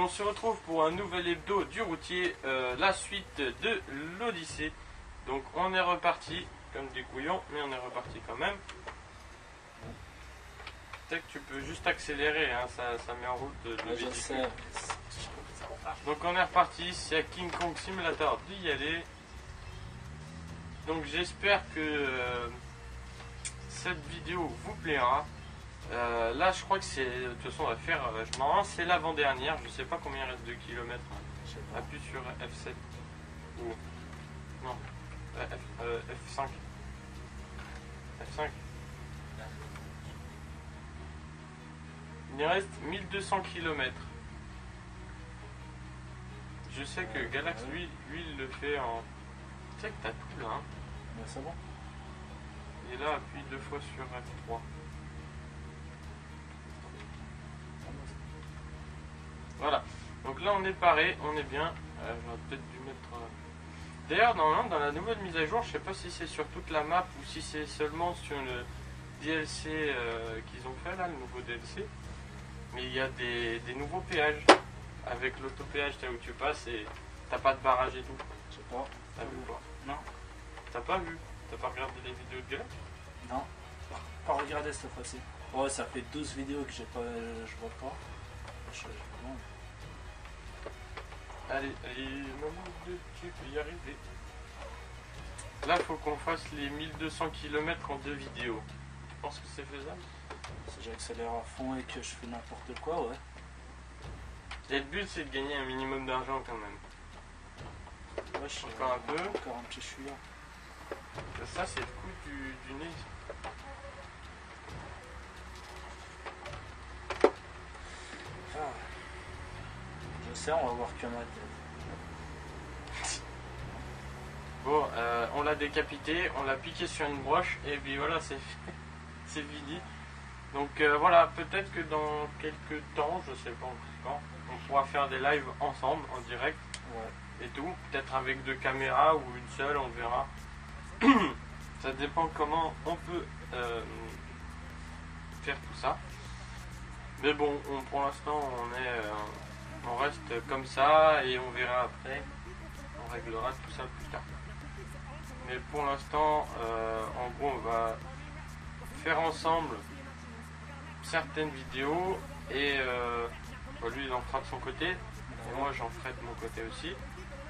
on se retrouve pour un nouvel hebdo du routier, la suite de l'Odyssée. Donc on est reparti, comme des couillons, mais on est reparti quand même. Peut-être que tu peux juste accélérer, hein, ça met en route le véhicule. Donc on est reparti, c'est à King Kong Simulator d'y aller. Donc j'espère que cette vidéo vous plaira. Là je crois que c'est, de toute façon on va faire, normalement c'est l'avant-dernière, je sais pas combien il reste de kilomètres. Appuie sur F7 ou non F5. F5. Il reste 1200 km. Je sais que Galax lui il le fait en... Tu sais que t'as tout là, hein. Ouais, c'est bon. Et là appuie 2 fois sur F3. Voilà, donc là on est paré, on est bien. J'aurais peut-être dû mettre... D'ailleurs, normalement, dans la nouvelle mise à jour, je sais pas si c'est sur toute la map ou si c'est seulement sur le DLC qu'ils ont fait là, le nouveau DLC. Mais il y a des nouveaux péages. Avec l'autopéage, là où tu passes et t'as pas de barrage et tout. Je sais pas. T'as vu quoi? Non. T'as pas vu? T'as pas regardé les vidéos de Galax? Non. Pas regardé cette fois-ci. Ouais, ça fait 12 vidéos que je vois pas. Bon. Allez, maman, tu peux y arriver. Là, faut qu'on fasse les 1200 km en 2 vidéos. Tu penses que c'est faisable? Si j'accélère à fond et que je fais n'importe quoi, ouais. Et le but, c'est de gagner un minimum d'argent quand même. Ouais, je suis encore un peu. Encore un petit chouïa. Ça, c'est le coup du nez. Ah. Je sais, on va voir que ma tête. Bon, on l'a décapité, on l'a piqué sur une broche, et puis voilà, c'est fini. Donc voilà, peut-être que dans quelques temps, je sais pas quand, on pourra faire des lives ensemble, en direct, ouais. Et tout. Peut-être avec 2 caméras ou une seule, on verra. Ça dépend comment on peut faire tout ça. Mais bon, pour l'instant, on reste comme ça et on verra après. On réglera tout ça plus tard. Mais pour l'instant, en gros, on va faire ensemble certaines vidéos et lui il en fera de son côté et moi j'en ferai de mon côté aussi. Et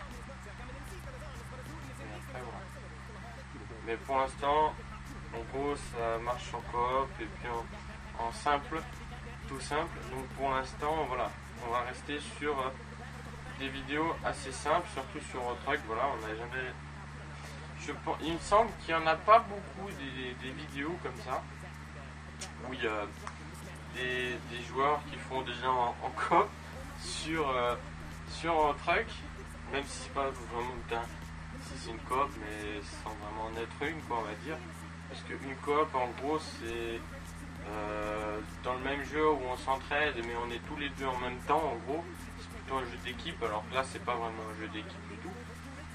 après, voilà. Mais pour l'instant, en gros, ça marche en coop et puis en simple, tout simple. Donc pour l'instant, voilà, on va rester sur des vidéos assez simples, surtout sur Truck. Voilà, on n'a jamais... il me semble qu'il n'y en a pas beaucoup des vidéos comme ça où il y a des joueurs qui font déjà en coop sur Truck, même si c'est pas vraiment si c'est une coop, mais sans vraiment en être une, quoi, on va dire. Parce qu'une coop, en gros, c'est dans le même jeu où on s'entraide, mais on est tous les deux en même temps, en gros. C'est plutôt un jeu d'équipe, alors que là, c'est pas vraiment un jeu d'équipe du tout.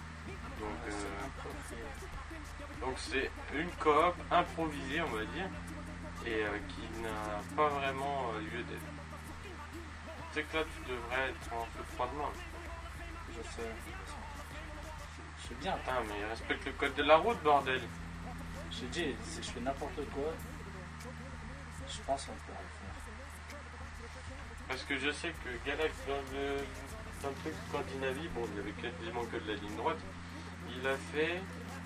Donc c'est une coop improvisée, on va dire, et qui n'a pas vraiment lieu d'être. Tu sais que là, tu devrais être en feu froidement. Je sais. Je suis bien. Putain, mais respecte le code de la route, bordel. J'ai dit, si je fais n'importe quoi, je pense qu'on peut le faire. Parce que je sais que Galax, dans le truc Scandinavie, bon, il y avait quasiment que de la ligne droite, il a fait...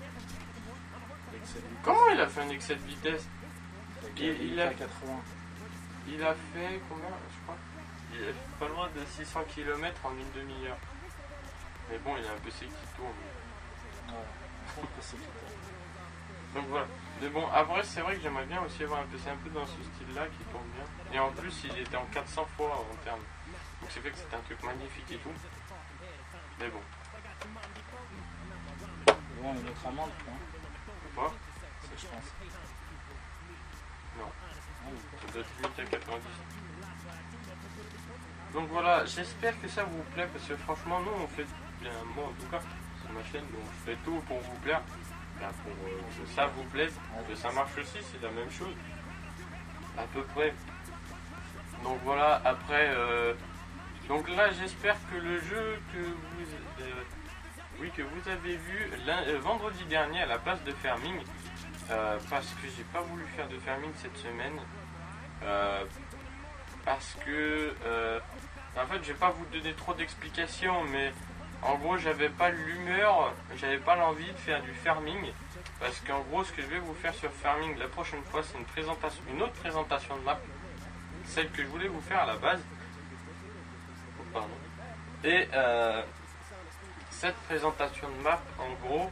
Comment il a fait un excès de vitesse? Il a 80. Il a fait combien, je crois? Il a fait pas loin de 600 km en une demi-heure. Mais bon, il y a un PC qui tourne. Ouais, un PC qui tourne. Donc voilà. Mais bon, après, c'est vrai que j'aimerais bien aussi avoir un PC un peu dans ce style-là qui tourne bien. Et en plus, il était en 400 fois en termes. Donc c'est fait que c'était un truc magnifique et tout. Mais bon. Bon, une autre amende, quoi. Quoi? C'est, je pense. Non. Ça doit être limité à 90. Donc voilà, j'espère que ça vous plaît parce que franchement, nous on fait bien, moi en tout cas, sur ma chaîne, on fait tout pour vous plaire. Là, pour que ça vous plaise, que ça marche aussi, c'est la même chose. À peu près. Donc voilà, après, Donc là, j'espère que le jeu que vous avez vu vendredi dernier à la place de Farming, parce que j'ai pas voulu faire de Farming cette semaine, parce que en fait, je vais pas vous donner trop d'explications, mais en gros, j'avais pas l'humeur, j'avais pas l'envie de faire du Farming, parce qu'en gros, ce que je vais vous faire sur Farming la prochaine fois, c'est une autre présentation de map, celle que je voulais vous faire à la base. Pardon. Et cette présentation de map, en gros,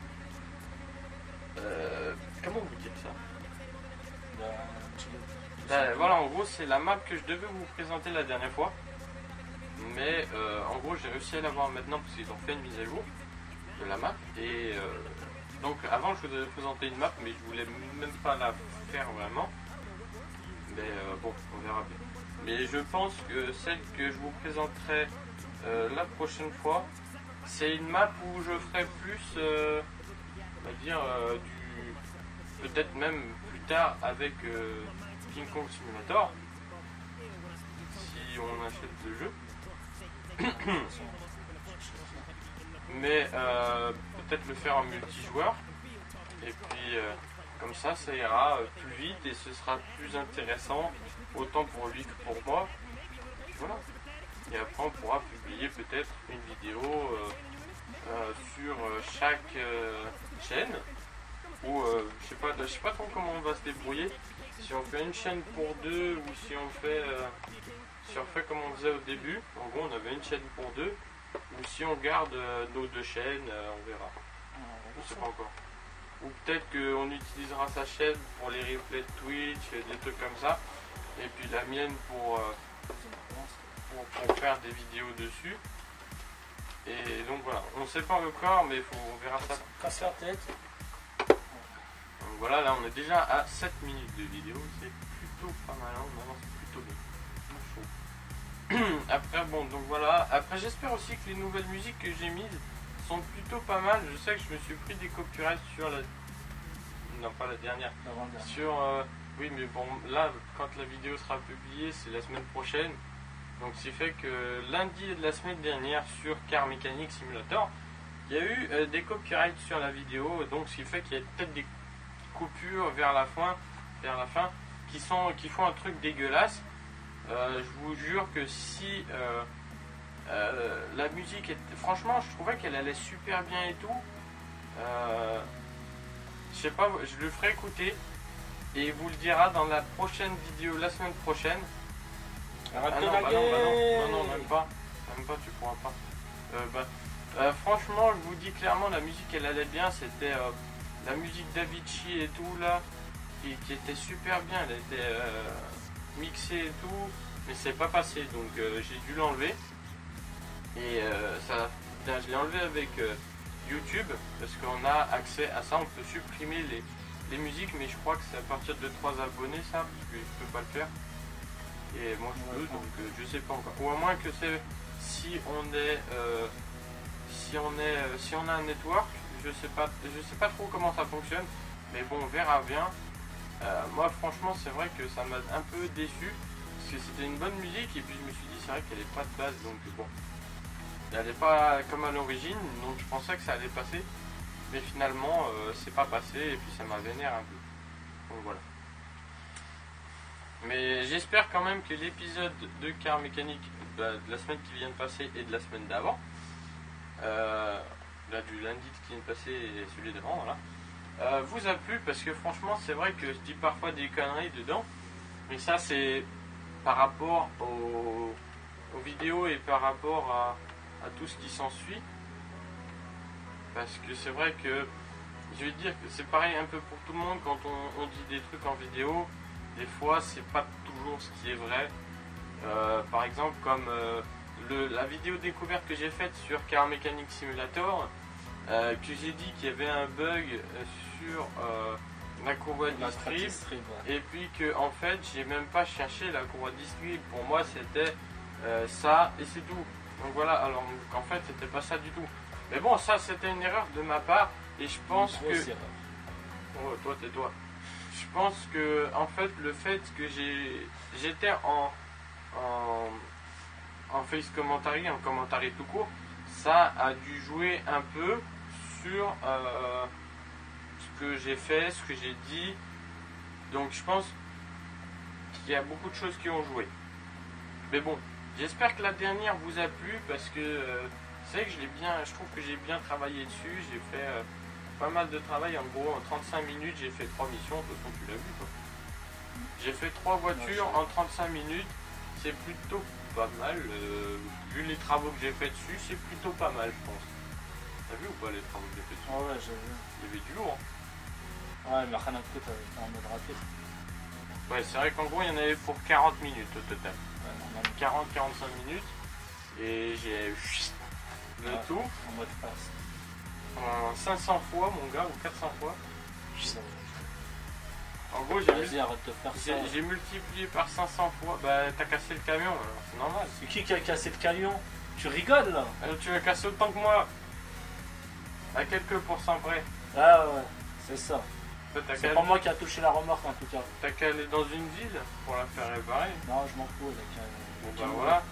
comment vous dites ça? Voilà, en gros, c'est la map que je devais vous présenter la dernière fois. Mais en gros, j'ai réussi à l'avoir maintenant parce qu'ils ont fait une mise à jour de la map. Et donc, avant, je vous avais présenté une map, mais je voulais même pas la faire vraiment. Mais bon, on verra bien. Mais je pense que celle que je vous présenterai la prochaine fois, c'est une map où je ferai plus, on va dire, peut-être même plus tard avec King Kong Simulator, si on achète le jeu. Mais peut-être le faire en multijoueur. Et puis comme ça ira plus vite et ce sera plus intéressant autant pour lui que pour moi. Voilà. Et après on pourra publier peut-être une vidéo sur chaque chaîne. Ou je sais pas trop comment on va se débrouiller. Si on fait une chaîne pour deux ou si on fait comme on disait au début. En gros on avait une chaîne pour deux. Ou si on garde nos deux chaînes, on verra. Je sais pas encore. Ou peut-être qu'on utilisera sa chaîne pour les replays de Twitch, des trucs comme ça. Et puis la mienne pour faire des vidéos dessus. Et donc voilà, on sait pas encore, mais on verra ça. Casse la tête. Donc voilà, là on est déjà à 7 minutes de vidéo, c'est plutôt pas mal, on avance plutôt bien. Après bon, donc voilà, après j'espère aussi que les nouvelles musiques que j'ai mises sont plutôt pas mal. Je sais que je me suis pris des copyrights sur la... Non, pas la dernière. Sur... oui, mais bon, là, quand la vidéo sera publiée, c'est la semaine prochaine. Donc, ce qui fait que lundi de la semaine dernière, sur Car Mechanic Simulator, il y a eu des copyrights sur la vidéo. Donc, ce qui fait qu'il y a peut-être des coupures vers la fin qui font un truc dégueulasse. Je vous jure que si... la musique franchement je trouvais qu'elle allait super bien et tout, je sais pas, je le ferai écouter et il vous le dira dans la prochaine vidéo la semaine prochaine. Non, même pas, tu pourras pas. Franchement je vous dis clairement, la musique elle allait bien, c'était la musique d'Avicii et tout là qui était super bien, elle était mixée et tout, mais c'est pas passé, donc j'ai dû l'enlever. Et je l'ai enlevé avec YouTube parce qu'on a accès à ça, on peut supprimer les musiques, mais je crois que c'est à partir de 3 abonnés ça, parce que je peux pas le faire. Et moi je peux, donc je sais pas encore. Ou à moins que c'est si on a un network, je sais pas trop comment ça fonctionne, mais bon on verra bien. Moi franchement c'est vrai que ça m'a un peu déçu parce que c'était une bonne musique et puis je me suis dit c'est vrai qu'elle est pas de base, donc bon. Elle n'est pas comme à l'origine, donc je pensais que ça allait passer, mais finalement c'est pas passé et puis ça m'a vénère un peu. Donc voilà. Mais j'espère quand même que l'épisode de Car Mécanique de la semaine qui vient de passer et de la semaine d'avant, là du lundi qui vient de passer et celui d'avant, voilà, vous a plu, parce que franchement c'est vrai que je dis parfois des conneries dedans, mais ça c'est par rapport aux vidéos et par rapport à tout ce qui s'ensuit, parce que c'est vrai que je vais dire que c'est pareil un peu pour tout le monde quand on dit des trucs en vidéo, des fois c'est pas toujours ce qui est vrai. Par exemple comme la vidéo découverte que j'ai faite sur Car Mechanic Simulator, que j'ai dit qu'il y avait un bug sur la courroie distrib, et puis que en fait j'ai même pas cherché la courroie distrib, pour moi c'était ça et c'est tout. Donc voilà, alors qu'en fait c'était pas ça du tout. Mais bon, ça c'était une erreur de ma part, et je pense que... Oh, toi tais-toi. Je pense que en fait le fait que j'étais en en face commentary, en commentary tout court, ça a dû jouer un peu sur ce que j'ai fait, ce que j'ai dit. Donc je pense qu'il y a beaucoup de choses qui ont joué. Mais bon, j'espère que la dernière vous a plu parce que c'est vrai que je trouve que j'ai bien travaillé dessus. J'ai fait pas mal de travail. En gros, en 35 minutes, j'ai fait 3 missions. De toute façon, tu l'as vu quoi. J'ai fait 3 voitures en 35 minutes. C'est plutôt pas mal. Vu les travaux que j'ai fait dessus, c'est plutôt pas mal, je pense. T'as vu ou pas les travaux que j'ai fait dessus? Ah ouais, j'ai vu. Il y avait du lourd. Ouais, mais rien à foutre, t'es en mode rapide. Ouais, c'est vrai qu'en gros, il y en avait pour 40 minutes au total. Ouais, 40-45 minutes. Et j'ai le tout en mode fast. en 500 fois, mon gars, ou 400 fois. En gros, Vas-y, arrête de faire ça. j'ai multiplié par 500 fois. Bah, t'as cassé le camion, alors c'est normal. C'est qui a cassé le camion? Tu rigoles là? Alors, tu vas casser autant que moi. À quelques pourcents près. Ah ouais, c'est ça. T'as C'est qu'à pas moi qui a touché la remorque en tout cas. aller dans une ville pour la faire réparer. Non, je m'en fous. Bon, bah voilà.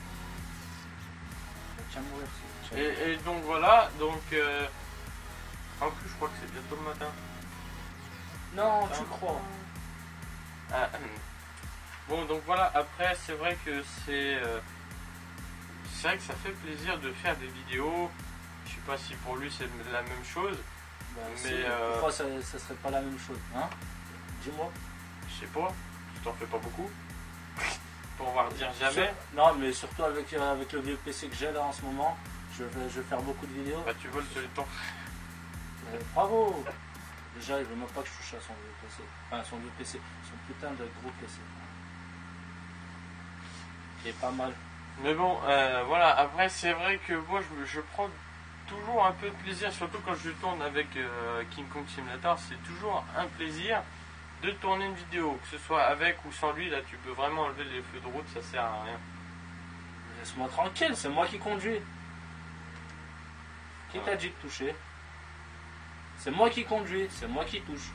Tiens, mourir. Et donc voilà, donc en plus je crois que c'est bientôt le matin. Non, tu crois? Ah, bon donc voilà, après c'est vrai que c'est vrai que ça fait plaisir de faire des vidéos. Je sais pas si pour lui c'est la même chose. Bah, mais pourquoi ça serait pas la même chose, hein? Dis-moi. Je sais pas, tu t'en fais pas beaucoup. Pour pouvoir dire jamais. Non, mais surtout avec le vieux PC que j'ai là en ce moment, je vais faire beaucoup de vidéos. Bah tu voles celui de ton. Bravo! Déjà, il veut même pas que je touche à son vieux PC. Enfin, son vieux PC, son putain de gros PC. Il est pas mal. Mais bon, voilà, après c'est vrai que moi je prends toujours un peu de plaisir, surtout quand je tourne avec King Kong Simulator, c'est toujours un plaisir de tourner une vidéo, que ce soit avec ou sans lui. Là tu peux vraiment enlever les feux de route, ça sert à rien. Laisse-moi tranquille, c'est moi qui conduis. Qui t'a dit de toucher? C'est moi qui conduis, c'est moi qui touche.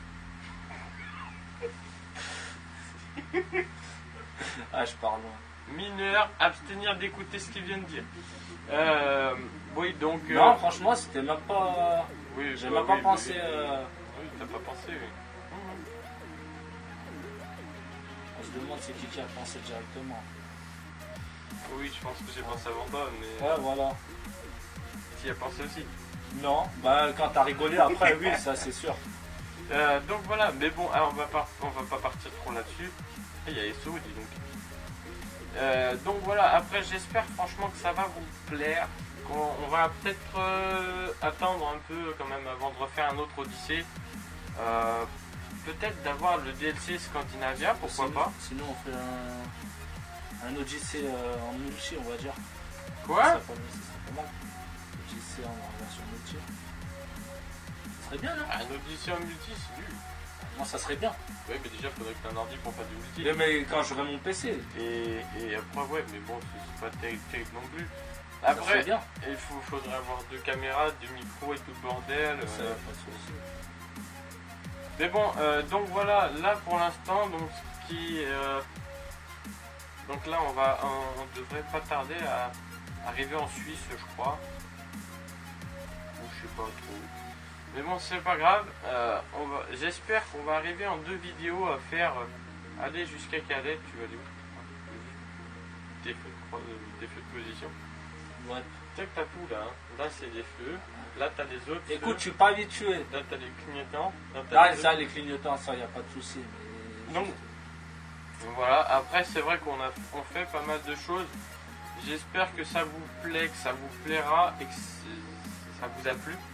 Ah, je parle loin. Mineur, abstenir d'écouter ce qu'il vient de dire. Oui, donc. Non, franchement, c'était même pas. Oui, j'ai même pas pensé. Oui, t'as pas pensé, oui. On se demande c'est qui a pensé directement. Oui, je pense que j'ai pensé avant toi, mais. Ouais, voilà. Tu y as pensé aussi. Non, bah quand t'as rigolé après, oui, ça c'est sûr. Donc voilà, mais bon, alors on va pas partir trop là-dessus. Il y a SO, dis donc. Donc voilà, après j'espère franchement que ça va vous plaire. On va peut-être attendre un peu quand même avant de refaire un autre Odyssée. Peut-être d'avoir le DLC Scandinavia, pourquoi pas. Sinon on fait un Odyssey en multi, on va dire. Quoi? Ça serait pas mal. Odyssey en version multi. Ça serait bien, non? Un Odyssey en multi, c'est nul. Non, ça serait bien. Oui, mais déjà, il faudrait que tu aies un ordi pour faire du multi. Mais quand j'aurai mon PC. Et après, ouais, mais bon, c'est pas terrible non plus. Ça Après, serait bien. il faudrait avoir 2 caméras, 2 micros et tout le bordel. Ça, pas de souci. Mais bon, donc voilà, là pour l'instant, donc ce qui. Donc là, on devrait pas tarder à arriver en Suisse, je crois. Ou je sais pas trop. Mais bon, c'est pas grave. J'espère qu'on va arriver en 2 vidéos à faire aller jusqu'à Calais. Tu vas aller où? Des feux de position. Ouais. Tu sais que t'as tout là. Hein. Là, c'est des feux. Là, t'as les autres. Écoute, feux. je suis pas habitué. Là, t'as les clignotants. Là, ça, les clignotants, ça, y a pas de souci. Mais... Donc, voilà. Après, c'est vrai qu'on fait pas mal de choses. J'espère que ça vous plaît, que ça vous plaira et que ça vous a plu.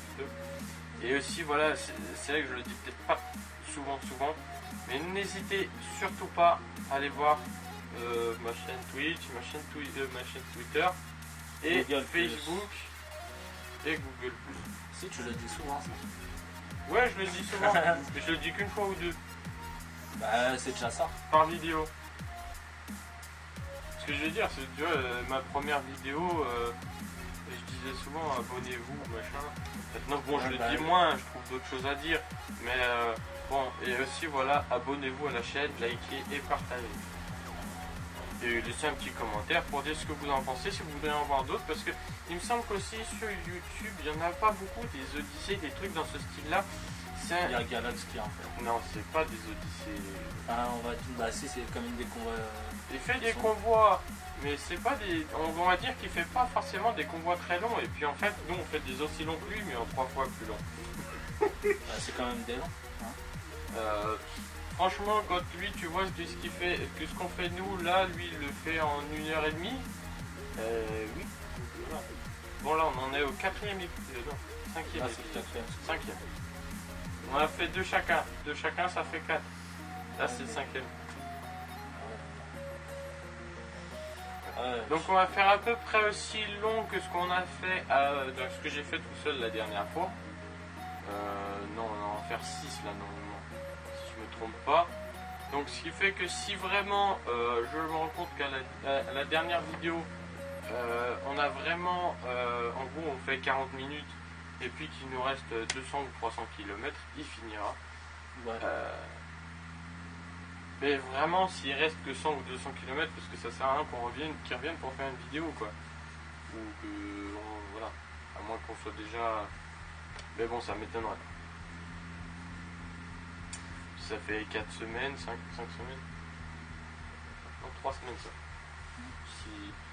Et aussi, voilà, c'est vrai que je le dis peut-être pas souvent, mais n'hésitez surtout pas à aller voir ma chaîne Twitch, ma chaîne Twitter et Google Facebook et Google+. Si, tu le dis souvent, ça. Ouais, je le dis souvent, mais je le dis qu'une fois ou deux. Bah, c'est déjà ça. Par vidéo. Ce que je veux dire, c'est que tu vois, ma première vidéo, je disais souvent abonnez-vous, machin. Maintenant, bon, je le dis moins, je trouve d'autres choses à dire. Mais bon, et aussi, voilà, abonnez-vous à la chaîne, likez et partagez. et laissez un petit commentaire pour dire ce que vous en pensez, si vous voudriez en voir d'autres, parce que il me semble qu'aussi sur YouTube, il n'y en a pas beaucoup des odyssées, des trucs dans ce style-là. Il y a Galaxy en fait. Non, c'est pas des odyssées. Ah, on va dire, bah si, c'est comme une des convois. Il fait des convois, mais c'est pas des. On va dire qu'il fait pas forcément des convois très longs, et puis en fait, nous on fait des aussi longs que lui, mais en 3 fois plus longs. Bah, c'est quand même des longs. Hein. Franchement, quand lui, tu vois ce qu'il fait, que ce qu'on fait nous, là, lui, il le fait en 1h30. Oui. Voilà. Bon, là, on en est au 4e épisode. Non, 5e. Ah, c'est le 4e. 5e. On a fait 2 chacun. 2 chacun, ça fait 4. Là, c'est le 5e. Ouais. Donc, on va faire à peu près aussi long que ce qu'on a fait, ce que j'ai fait tout seul la dernière fois. Non, on va en faire 6 là, normalement. Si je me trompe pas. Donc, ce qui fait que si vraiment je me rends compte qu'à la dernière vidéo, on a vraiment, en gros, on fait 40 minutes et puis qu'il nous reste 200 ou 300 km, il finira. Ouais. Mais vraiment, s'il reste que 100 ou 200 km, parce que ça sert à rien qu'ils reviennent pour faire une vidéo, quoi. Ou que, voilà, à moins qu'on soit déjà... Mais bon, ça m'étonnerait. Ça fait 4 semaines, 5 semaines. Non, 3 semaines, ça. Si...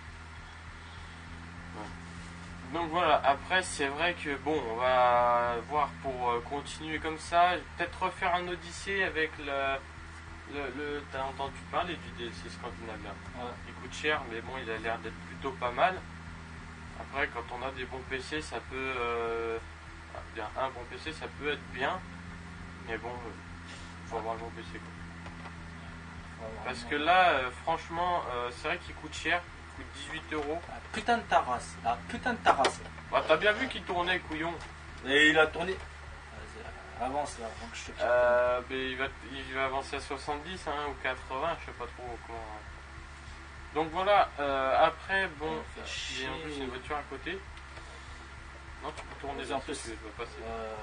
Ouais. Donc voilà, après c'est vrai que bon, on va voir pour continuer comme ça, peut-être refaire un Odyssée avec t'as entendu parler du DLC scandinavien. Ouais. Il coûte cher, mais bon, il a l'air d'être plutôt pas mal. Après, quand on a des bons PC, ça peut... un bon PC, ça peut être bien. Mais bon, faut avoir le bon PC, quoi. Parce que là, franchement, c'est vrai qu'il coûte cher. Il coûte 18 €. Ah, putain de ta race. Ah, putain de ta race. Bah, t'as bien vu qu'il tournait, couillon. Et il a tourné. Vas-y, avance là, avant que je te quitte. Mais il va avancer à 70 hein, ou 80, je sais pas trop comment. Donc voilà, après, bon, il y a en plus une voiture à côté. Non, tu peux tourner en plus, tu vas passer.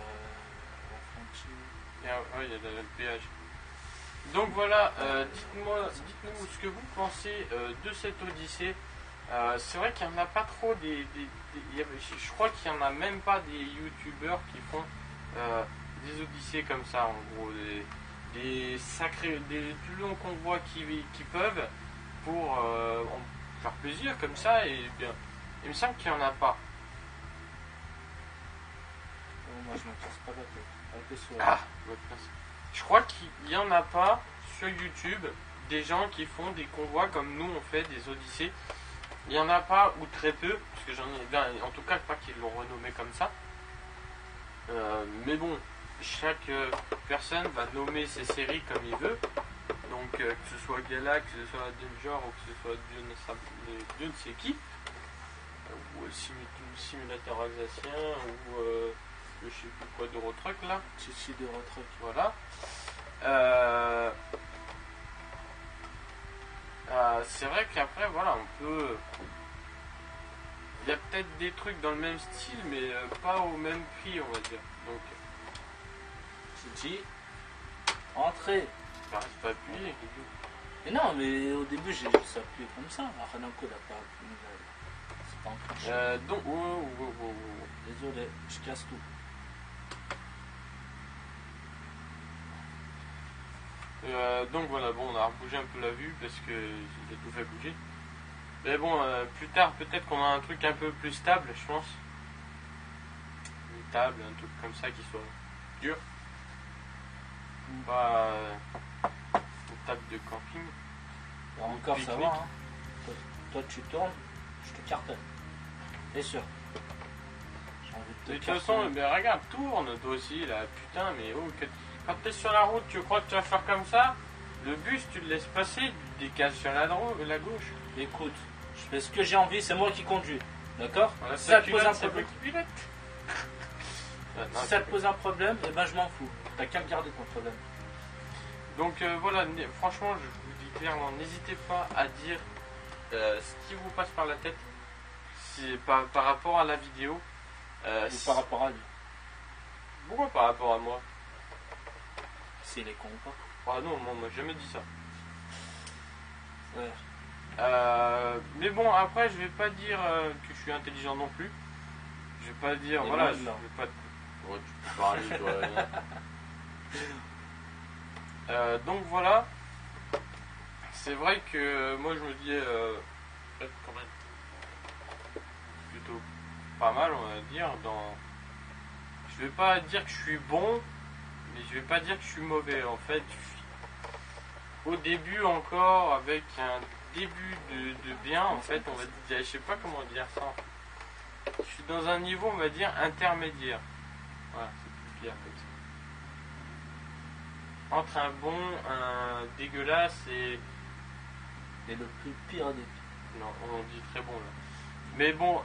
Il y a le péage. Donc voilà, dites-nous ce que vous pensez de cette Odyssée. C'est vrai qu'il n'y en a pas trop je crois qu'il n'y en a même pas des youtubeurs qui font des Odyssées comme ça, en gros. Des plus longs convois qui peuvent pour faire plaisir comme ça. Et bien, il me semble qu'il n'y en a pas. Moi je me casse pas la tête. Ah, je crois qu'il n'y en a pas sur YouTube des gens qui font des convois comme nous on fait des Odyssées. Il n'y en a pas ou très peu, parce que j'en ai en tout cas pas qu'ils l'ont renommé comme ça. Mais bon, chaque personne va nommer ses séries comme il veut. Donc que ce soit Galax, que ce soit Danger ou que ce soit Dieu ne sait qui. Ou Simulateur Alsacien ou je sais plus quoi d'Eurotruck là. Chichi d'Eurotruck. Voilà. C'est vrai qu'après voilà on peut... Il y a peut-être des trucs dans le même style mais pas au même prix on va dire. Donc Chichi, entrez. ça reste pas appuyé. Mais non mais au début j'ai juste appuyé comme ça. Renanko n'a pas appuyé. C'est pas enclenché. Donc Désolé, je casse tout. Donc voilà, bon, on a rebougé un peu la vue parce que j'ai tout fait bouger. Mais bon, plus tard, peut-être qu'on a un truc un peu plus stable, je pense. Une table, un truc comme ça qui soit dur. Pas une table de camping. Bah, encore ça va, hein. Toi tu tournes, je te cartonne. C'est sûr. J'ai envie de te De toute façon, mais regarde, tourne toi aussi là, putain, mais oh, quand t'es sur la route, tu crois que tu vas faire comme ça? Le bus, tu le laisses passer, tu décales sur la gauche. Écoute, je fais ce que j'ai envie, c'est moi qui conduis. D'accord? Voilà, Si ça te pilote, pose un c'est problème, moi qui pilote. si ça te pose un problème, eh ben je m'en fous. T'as qu'à me garder ton problème. Donc voilà, franchement, je vous dis clairement, n'hésitez pas à dire ce qui vous passe par la tête par rapport à la vidéo. Ou par rapport à lui. Pourquoi par rapport à moi? S'il est con ou pas. Ah non, moi j'ai jamais dit ça. Ouais. Mais bon, après, je vais pas dire que je suis intelligent non plus. Je vais pas dire, Et voilà, moi, je non. vais pas. Ouais, tu peux parler, toi. Donc voilà. C'est vrai que moi, je me dis, peut-être quand même plutôt pas mal, on va dire. Je vais pas dire que je suis bon, mais je vais pas dire que je suis mauvais. En fait, au début encore, avec un début de bien, en fait, on va dire, je sais pas comment dire ça. Je suis dans un niveau, on va dire, intermédiaire. Voilà, c'est plus clair comme ça. Entre un bon, un dégueulasse et... Et le plus pire des pires. Non, on dit très bon là. Mais bon,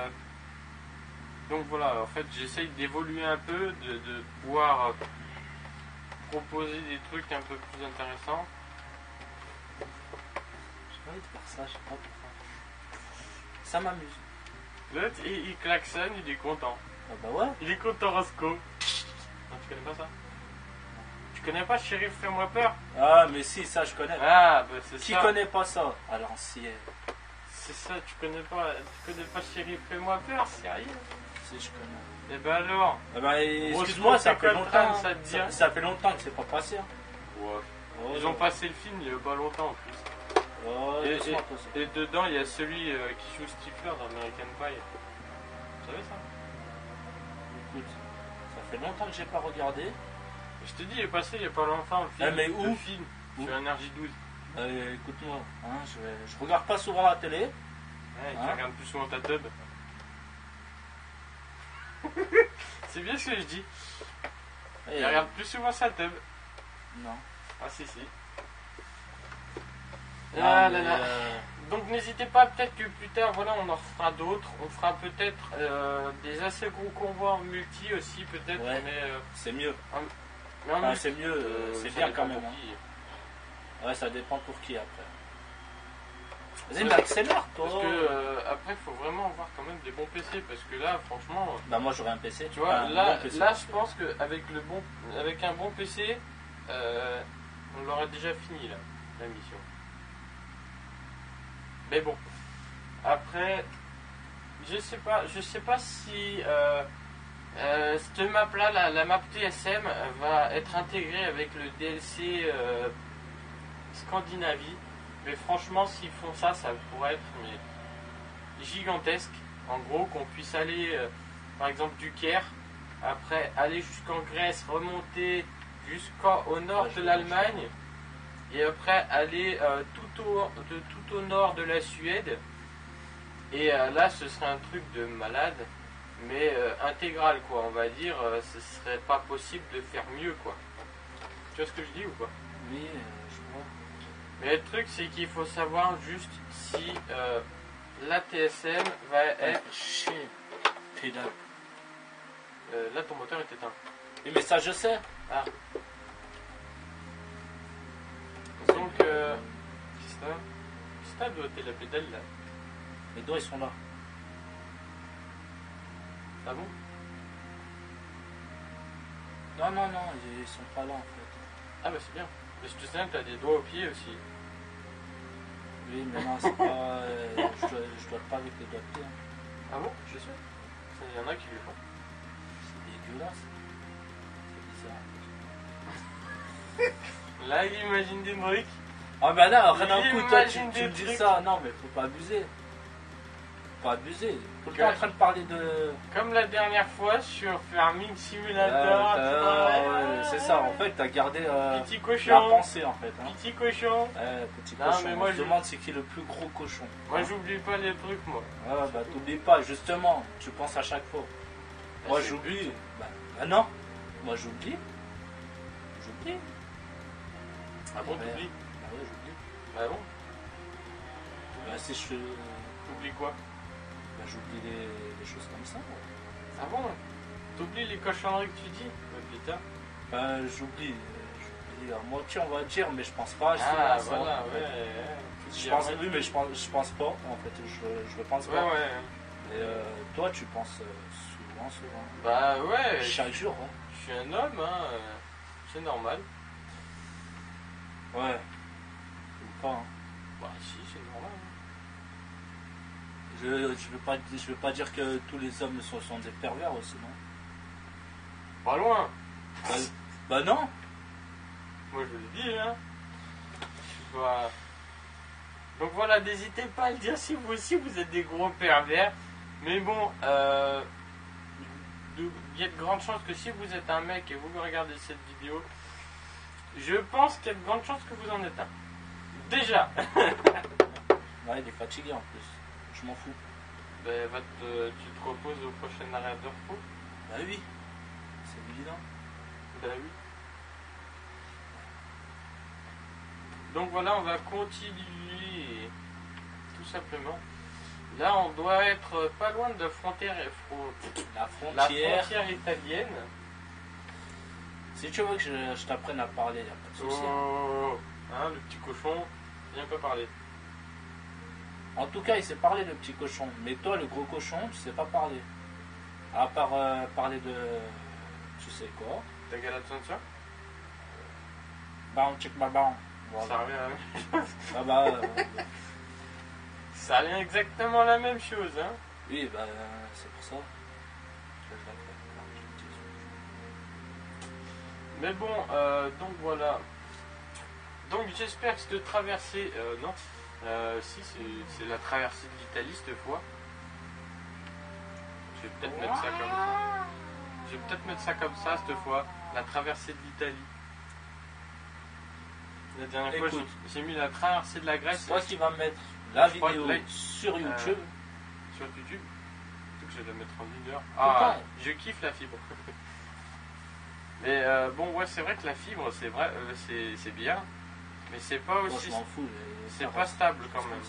donc voilà, en fait, j'essaye d'évoluer un peu, de pouvoir proposer des trucs un peu plus intéressants. J'ai pas envie de faire ça, je sais pas pourquoi. Ça m'amuse. L'autre, il klaxonne, il est content. Ah bah ouais. Il est content, Roscoe. Non, tu connais pas ça? Tu connais pas Shérif, fais-moi peur? Ah mais si, ça je connais. Ah, bah c'est Qui ça. connaît pas ça à l'ancienne? C'est ça, tu connais pas Shérif, fais-moi peur, sérieux? Si je connais. Et ben alors? Ah bah excuse-moi, ça fait longtemps. Ça te dit, hein. Ça fait longtemps que c'est pas passé. Hein. Ouais. Oh, Ils ont passé le film il y a pas longtemps en plus. Oh, laisse-moi passer. Et dedans, il y a celui qui joue Stifler dans American Pie. Vous savez ça? Écoute, ça fait longtemps que j'ai pas regardé. Je te dis, il est passé il y a pas longtemps le film. Ah, mais où? Le film Où? sur NRJ12. Écoute-moi, hein, je regarde pas souvent la télé. Ouais, tu Hein? regardes plus souvent ta tub. C'est bien ce que je dis. Et, Il regarde plus souvent sa tub. Non. Ah si si. Non, Ah, mais, là, là. Donc n'hésitez pas, peut-être que plus tard, voilà, on en refera d'autres. On fera peut-être des assez gros convois en multi aussi, peut-être. Ouais. Mais, c'est mieux. mais en Enfin, multi, c'est mieux, c'est ça bien dépend quand même. pour Hein. qui. Ouais, ça dépend pour qui après. Vas-y, Ouais. mais accélère toi. Parce que après, il faut vraiment avoir quand même des bons PC. Parce que là, franchement, Bah, moi j'aurais un PC. tu vois, Enfin, un là, bon PC. là, je pense qu'avec avec un bon PC, on l'aurait déjà fini là, la mission. Mais bon, après, je sais pas si cette map là, la map TSM va être intégrée avec le DLC Scandinavie. Mais franchement, s'ils font ça, ça pourrait être gigantesque. En gros, qu'on puisse aller, par exemple, du Caire, après aller jusqu'en Grèce, remonter jusqu'au nord de l'Allemagne, et après aller tout au nord de la Suède. Et là, ce serait un truc de malade, mais intégral, quoi. On va dire, ce serait pas possible de faire mieux, quoi. Tu vois ce que je dis ou pas? Oui, je vois. Mais le truc, c'est qu'il faut savoir juste si la TSM va être... Chier. Pédale. Là, ton moteur est éteint. Oui, mais ça je sais. Ah. Donc, qu'est-ce que t'as doit être la pédale, là? Les doigts ils sont là. Ah bon? Non, non, non, ils sont pas là en fait. Ah bah c'est bien. Mais je te sais que t'as des doigts aux pieds aussi. Oui, mais non, c'est pas. Je dois pas avec les doigts de pied. Hein. Ah bon? Je suis sûr. Il y en a qui le font. C'est dégueulasse. C'est bizarre. Là, il imagine des trucs. Ah bah là, rien d'un coup, toi tu Imagine me des dis trucs. ça. Non, mais faut pas abuser. Faut pas abuser. Tout le temps en train de parler de. Comme la dernière fois sur Farming Simulator. Ouais, c'est ça, en fait, t'as gardé Petit la cochon. pensée en fait. Hein. Petit cochon. Petit Non, cochon. mais moi, je je- demande c'est qui le plus gros cochon. Moi, j'oublie pas les trucs, moi. Ah bah t'oublies pas, justement, tu penses à chaque fois. Moi c'est j'oublie. Bah non, moi j'oublie. J'oublie. Ah bon, Ouais. t'oublies? Bah ouais, j'oublie. Bah bon, Bah si je. t'oublies quoi? Bah j'oublie les choses comme ça. Ouais. Ah bon? T'oublies les cochonneries que tu dis? Ouais, putain. Bah j'oublie. J'oublie à moitié on va dire, mais je pense pas. Ah, ça, voilà, ouais. ouais. Je pense, oui, mais je pense pas en fait. Je le pense Ouais, pas. ouais. Mais toi tu penses souvent. Bah ouais, Chaque jour, ouais. je suis un homme, hein. C'est normal. Ouais. Ou pas, hein. Bah si, c'est normal. Hein. je veux pas dire que tous les hommes sont des pervers aussi, non? Pas loin. Bah non. Moi je le dis, hein. Je suis pas... Donc voilà, n'hésitez pas à le dire si vous aussi vous êtes des gros pervers. Mais bon, il y a de grandes chances que si vous êtes un mec et vous regardez cette vidéo, je pense qu'il y a de grandes chances que vous en êtes un. Déjà. Ouais, il est fatigué en plus. Je m'en fous. Ben, tu te reposes au prochain arrêt de repos. Bah oui. C'est évident. Ben oui. Donc voilà, on va continuer tout simplement. Là, on doit être pas loin de la frontière, la frontière italienne. Si tu veux que je t'apprenne à parler, il n'y a pas de souci. Oh, hein, le petit cochon, viens pas parler. En tout cas, il sait parler, le petit cochon. Mais toi, le gros cochon, tu sais pas parler. À part parler de... Tu sais quoi? Ta galette ça? Bam, check ma bam. Voilà. Ça revient à la même chose. Ah bah, ça revient exactement la même chose, hein. Oui, bah, c'est pour ça. Mais bon, donc voilà. Donc j'espère que cette traversée... non. Si, c'est la traversée de l'Italie cette fois. Je vais peut-être mettre ça comme ça. Je vais peut-être mettre ça comme ça cette fois. La traversée de l'Italie. La dernière fois, j'ai mis la traversée de la Grèce. Toi qui vas mettre la vidéo sur YouTube. Sur YouTube. Surtout que je vais la mettre en 1 heure. Ah, je kiffe la fibre. Mais bon, ouais, c'est vrai que la fibre, c'est vrai, c'est bien. Mais c'est pas aussi. Moi, je m'en fous. C'est pas stable quand même.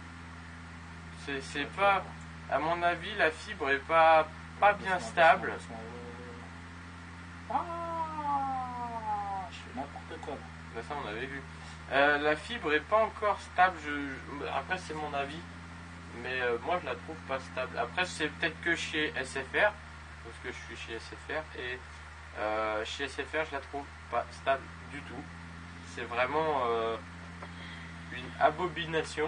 C'est pas. À mon avis, la fibre est pas bien stable. Ah, je fais n'importe quoi là. Ben ça, on avait vu. La fibre est pas encore stable. Après, c'est mon avis. Mais moi, je la trouve pas stable. Après, c'est peut-être que chez SFR. Parce que je suis chez SFR. Et chez SFR, je la trouve pas stable du tout. C'est vraiment une abomination.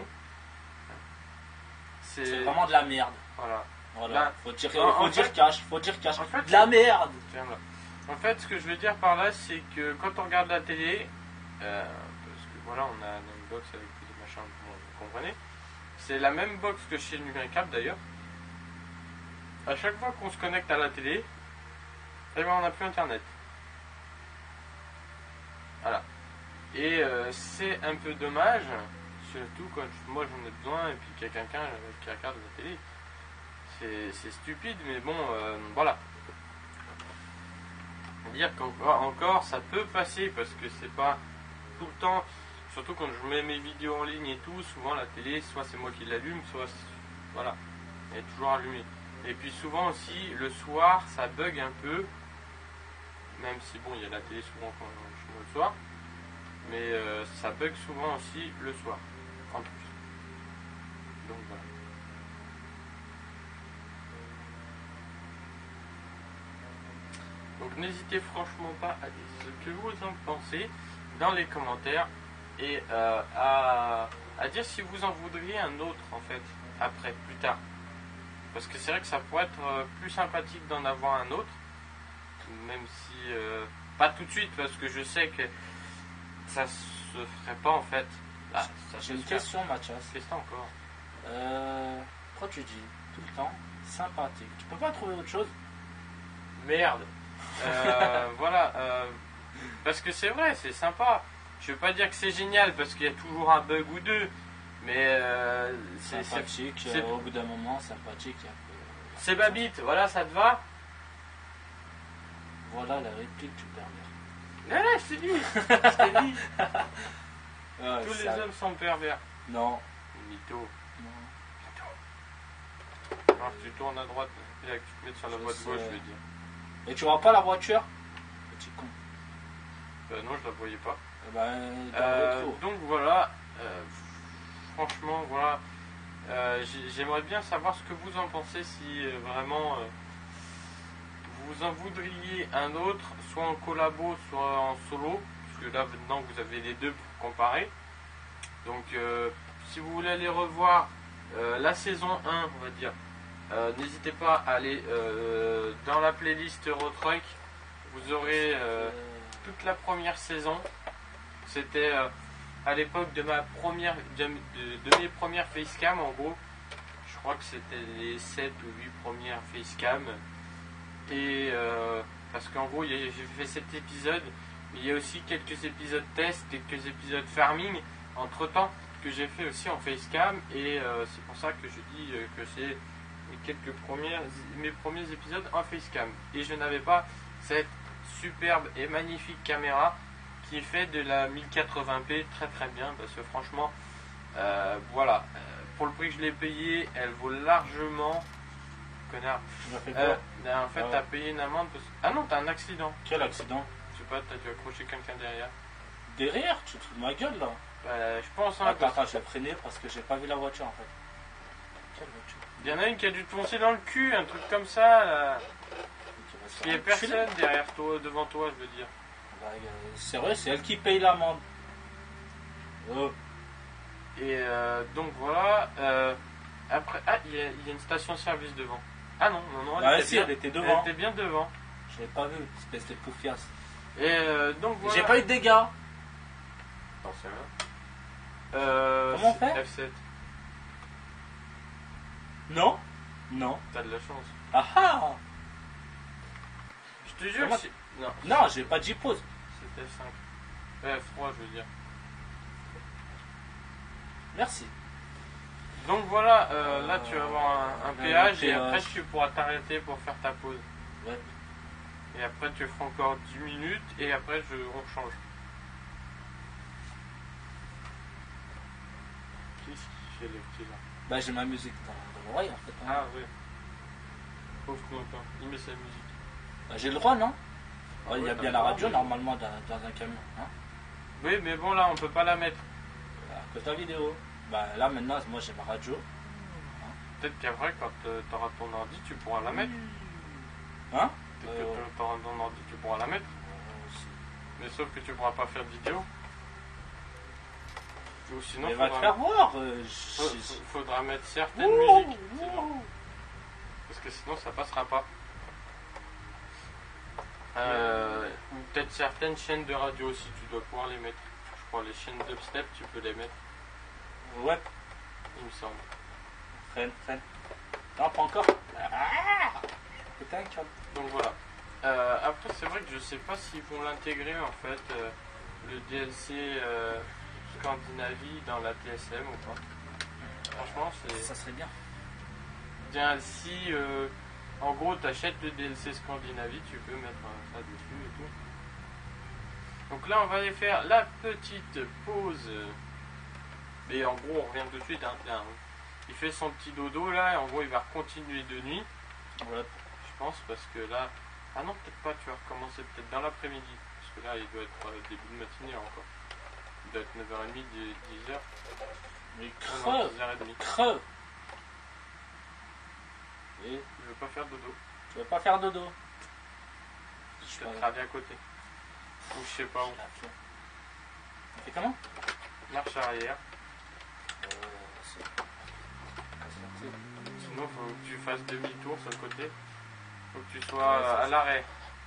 C'est vraiment de la merde. Voilà. Voilà. Faut dire cash. En fait, de la merde. En fait, ce que je veux dire par là, c'est que quand on regarde la télé, parce que voilà, on a une box avec des machins, vous comprenez. C'est la même box que chez Numéricable d'ailleurs. À chaque fois qu'on se connecte à la télé, eh ben, on n'a plus internet. Voilà. Et c'est un peu dommage, surtout quand moi j'en ai besoin et puis qu'il y a quelqu'un qui regarde la télé. C'est stupide, mais bon, voilà. Dire qu'encore ça peut passer parce que c'est pas tout le temps, surtout quand je mets mes vidéos en ligne et tout, souvent la télé, soit c'est moi qui l'allume, soit voilà, elle est toujours allumée. Et puis souvent aussi, le soir, ça bug un peu, même si bon, il y a la télé souvent quand je suis le soir. Mais ça bug souvent aussi le soir, en plus. Donc voilà. Donc n'hésitez franchement pas à dire ce que vous en pensez dans les commentaires et à dire si vous en voudriez un autre en fait, après, plus tard. Parce que c'est vrai que ça pourrait être plus sympathique d'en avoir un autre, même si pas tout de suite, parce que je sais que ça se ferait pas en fait. Ah, j'ai une question, Mathias. Qu'est-ce que encore pourquoi tu dis tout le temps sympathique? Tu peux pas trouver autre chose? Merde. Voilà. Parce que c'est vrai, c'est sympa. Je veux pas dire que c'est génial parce qu'il y a toujours un bug ou deux. Mais c'est sympathique. Au bout d'un moment, sympathique. C'est Babite, voilà, ça te va? Voilà la réplique du pervers. Non, je t'ai dit. Je t'ai dit. Ouais, tous les hommes sont pervers. Non. Mytho. Non. Alors tu tournes à droite et là que tu te mets sur la voie de gauche, je vais dire. Et tu vois pas la voiture? Petit con. Non, je la voyais pas. Donc voilà. Franchement, voilà. J'aimerais bien savoir ce que vous en pensez, si vraiment vous en voudriez un autre, soit en collabo, soit en solo, parce que là maintenant vous avez les deux pour comparer. Donc si vous voulez aller revoir la saison 1, on va dire. N'hésitez pas à aller dans la playlist Eurotruck. Vous aurez toute la première saison. C'était à l'époque de ma première de mes premières facecam en gros. Je crois que c'était les 7 ou 8 premières facecam. Et parce qu'en gros j'ai fait cet épisode, mais il y a aussi quelques épisodes test, quelques épisodes farming entre temps que j'ai fait aussi en facecam. Et c'est pour ça que je dis que c'est mes premiers épisodes en facecam. Et je n'avais pas cette superbe et magnifique caméra qui fait de la 1080p très très bien, parce que franchement voilà, pour le prix que je l'ai payé, elle vaut largement. Connard. En fait t'as payé une amende parce... Ah non, t'as un accident. Quel accident? Je sais pas, t'as dû accrocher quelqu'un derrière. Derrière? Tu te fous de ma gueule là? Je pense hein. Attends, je vais freiner parce que j'ai pas vu la voiture en fait. Quelle voiture? Il y en a une qui a dû te foncer dans le cul, un truc comme ça là. Il n'y a personne derrière toi, devant toi, je veux dire. Bah, c'est vrai, c'est elle qui paye l'amende. Oh. Et donc voilà. Après, il y a une station-service devant. Ah non, elle était devant. Elle était bien devant. Je l'ai pas vu, espèce de poufiasse. Et donc voilà. J'ai pas eu de dégâts. Attention. Comment on fait? F7. Non. Non. T'as de la chance. Ah ah. Je te jure. Non, j'ai pas de J-pause. C'était F5. F3, je veux dire. Merci. Donc voilà, là tu vas avoir un péage et après tu pourras t'arrêter pour faire ta pause. Ouais. Et après tu feras encore 10 minutes et après on change. Qu'est-ce qui fait le petit là? Bah j'ai ma musique dans l'oreille en fait. Hein. Ah oui. Pauvre Quentin, il met sa musique. Bah, j'ai le droit non? Ouais, il y a bien la radio normalement dans un camion. Hein? Oui mais bon là on peut pas la mettre. Que ta vidéo. Bah là maintenant moi j'ai ma radio. Hein? Peut-être qu'après quand tu auras ton ordi tu pourras la mettre. Hein? Peut-être que tu auras ton ordi tu pourras la mettre. Mais sauf que tu pourras pas faire de vidéo. Ou sinon il va te faire voir. Faudra mettre certaines musiques. Sinon. Parce que sinon ça passera pas. Ou peut-être certaines chaînes de radio aussi tu dois pouvoir les mettre. Je crois les chaînes dubstep tu peux les mettre. Ouais. Il me semble. Freine. Non, pas encore. Ah putain, calme. Donc voilà. Après, c'est vrai que je sais pas s'ils vont l'intégrer en fait, le DLC Scandinavie dans la TSM ou pas. Franchement, ça serait bien. Bien, si en gros tu achètes le DLC Scandinavie, tu peux mettre ça dessus et tout. Donc là, on va aller faire la petite pause. Mais en gros, on revient tout de suite. Hein. Il fait son petit dodo là, et en gros, il va continuer de nuit. Ouais. Je pense, parce que là. Ah non, peut-être pas, tu vas recommencer peut-être dans l'après-midi. Parce que là, il doit être début de matinée encore. Il doit être 9h30, 10h. Mais creux. 10h30. Creux. Et je veux pas faire dodo. Tu veux pas faire dodo? Je te travaille à côté. Ou je sais pas où. On fait comment? Marche arrière. Sinon, faut que tu fasses demi-tour sur le côté. Faut que tu sois à l'arrêt.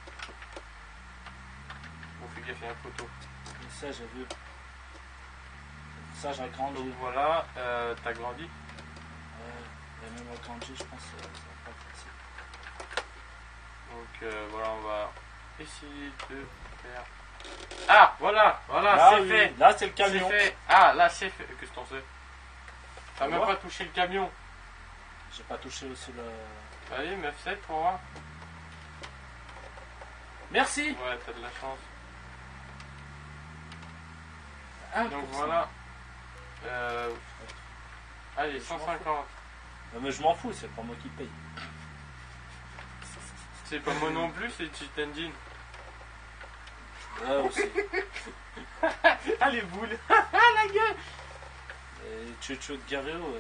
Bon, fais gaffe, il y a une photo. Mais ça, j'ai vu. Ça, j'ai grandi. Donc voilà, t'as grandi. Et même grandi, je pense que ça va pas être facile. Donc voilà, on va essayer de faire. Ah, voilà, là, c'est fait. Là, c'est le camion. Fait. Ah, là, c'est fait. Qu'est-ce que t'en sais? T'as même pas touché le camion. J'ai pas touché aussi le. Allez, F7 pour voir. Merci. Ouais, t'as de la chance. 1%. Donc voilà. Allez, 150. Mais je m'en fous, c'est pas moi qui paye. C'est pas moi non plus, c'est Chitendine. Ouais, aussi. Ah, les boules. Ah, la gueule. Et tu veux te garer où?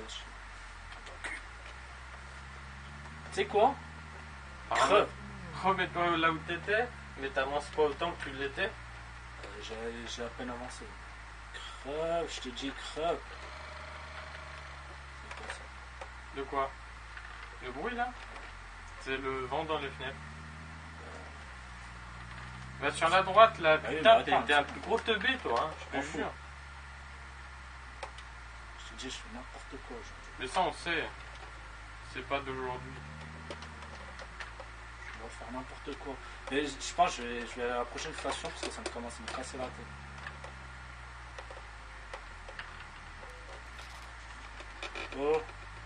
Tu sais quoi? Creux. Remets-toi là où t'étais, mais t'avances pas autant que tu l'étais. J'ai à peine avancé. Creux, je te dis creux. C'est quoi ça? De quoi? Le bruit là? C'est le vent dans les fenêtres. Va sur la droite là, Ah oui, putain, mais attends, t'es un plus gros teubé toi, hein, je m'en te fous. jure. Je te dis, je fais n'importe quoi aujourd'hui. Mais ça on sait, c'est pas d'aujourd'hui. Je vais faire n'importe quoi. Mais je pense que je vais à la prochaine station parce que ça me commence à me casser la tête. Oh.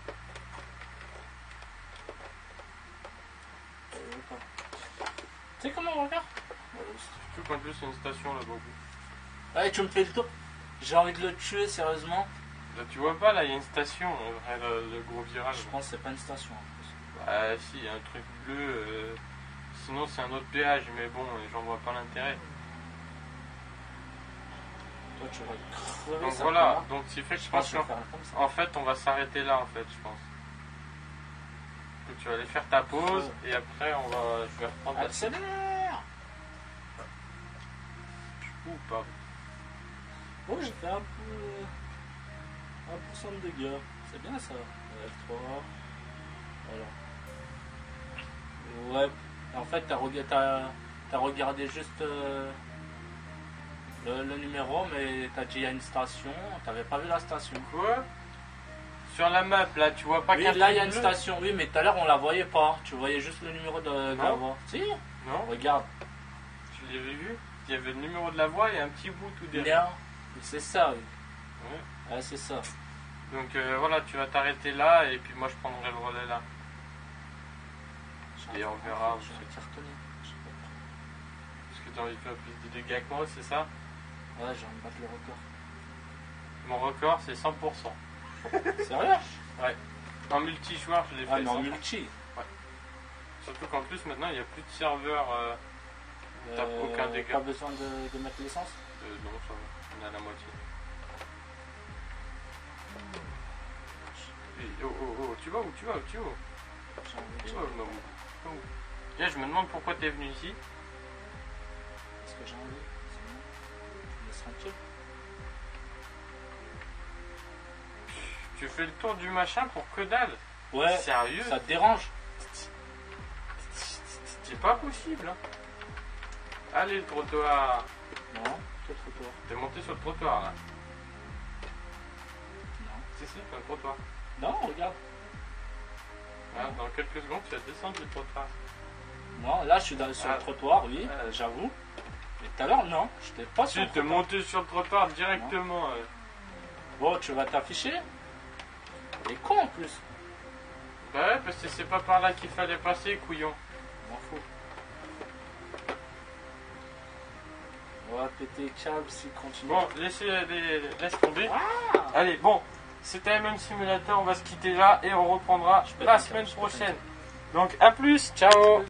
Tu sais comment on va faire? Surtout qu'en plus c'est une station là-bas. Ouais, tu me fais le tour. J'ai envie de le tuer, sérieusement. Là, tu vois pas là, il y a une station, le gros virage. Je pense que c'est pas une station en plus. Bah si, il y a un truc bleu, sinon c'est un autre péage, mais bon, j'en vois pas l'intérêt. Toi, tu vas crever. Donc ça voilà, part. donc c'est fait que Je je pense pense que je vais faire comme ça. qu'en fait on va s'arrêter là en fait, je pense. Donc tu vas aller faire ta pause et après je vais reprendre la suite. Accélère! Ou pas. Oh, j'ai fait 1% de dégâts. C'est bien ça. F3. Voilà. Ouais. En fait, t'as regardé juste le numéro, mais t'as dit il y a une station. T'avais pas vu la station. Quoi? Sur la map là, tu vois pas Oui, qu'un là il y a truc une bleu? station. Oui, mais tout à l'heure on la voyait pas. Tu voyais juste le numéro de la voie. Si, Non, regarde. tu l'avais vu? Il y avait le numéro de la voie et un petit bout tout derrière. Bien. C'est ça, oui. Ouais. Ouais, c'est ça. Donc voilà, tu vas t'arrêter là et puis moi je prendrai le relais là. Et on verra. Je vais cartonner. Parce que tu as envie de faire plus de dégâts que moi, c'est ça? Ouais, j'ai envie de battre le record. Mon record c'est 100%. Sérieux? Ouais. En multijoueur, je l'ai Ah, fait. mais en 100%. multi. Surtout qu'en plus maintenant il n'y a plus de serveurs. T'as aucun dégât. Pas besoin de mettre l'essence? Non, ça va. On est à la moitié. Et, oh, tu vas où? Tu vas où? J'ai envie de... Tu vas où, maman? Tu vas où? Là, je me demande pourquoi t'es venu ici. Parce que j'ai envie. C'est bon. Je me laisse tranquille. Tu fais le tour du machin pour que dalle. Ouais. Sérieux? Ça te dérange? C'est pas possible. Hein. Allez, le trottoir. Non. Quel trottoir? T'es monté sur le trottoir là. Non. Si, t'as le trottoir. Non, regarde. Hein, dans quelques secondes, tu vas descendre du trottoir. Non, là je suis sur le trottoir, oui, j'avoue. Mais tout à l'heure, non. Je n'étais pas sur Tu le t'es trottoir. monté sur le trottoir directement. Bon, tu vas t'afficher? Il est con en plus. Bah ouais, parce que c'est pas par là qu'il fallait passer, couillon. Je m'en fous. On va péter les câbles s'il continue. Bon, laisse tomber. Ah. Allez, bon, c'était MM Simulator, on va se quitter là et on reprendra Je pète la un semaine câble, je pète un prochaine. Donc à plus, ciao.